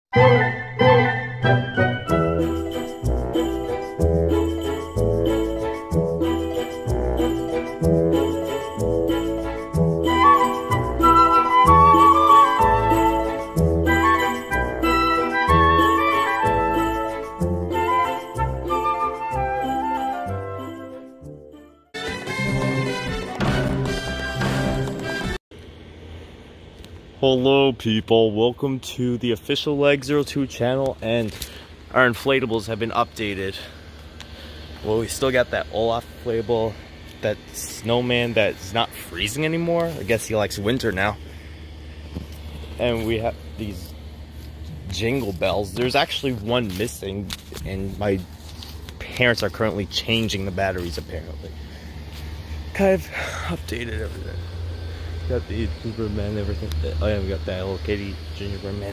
Hello people, welcome to the official Leg02 channel, and our inflatables have been updated. Well, we still got that Olaf inflatable, that snowman that's not freezing anymore. I guess he likes winter now. And we have these jingle bells. There's actually one missing, and my parents are currently changing the batteries apparently. Kind of updated everything. Got the gingerbread man and everything. Oh yeah, we got that Hello Kitty gingerbread man.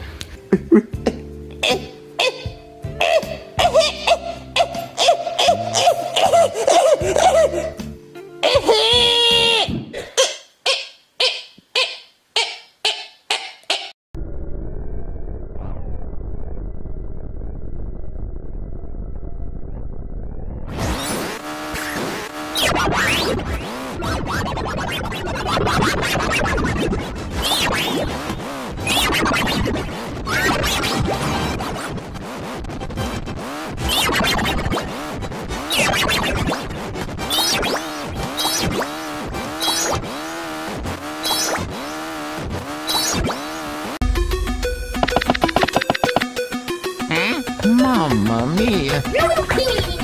Mamma mia!